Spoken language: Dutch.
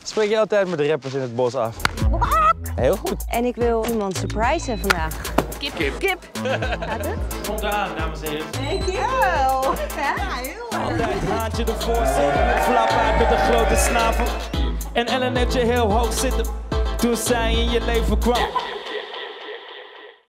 Spreek je altijd met de rappers in het bos af? Heel goed. En ik wil iemand surprisen vandaag. Kip. Gaat het? Spontaan, dames en heren. Dankjewel. Ja, heel Altijd haantje ervoor zitten. Flap uit met een grote snavel. En Ellen heeft je heel hoog zitten. Toen zij in je leven kwam.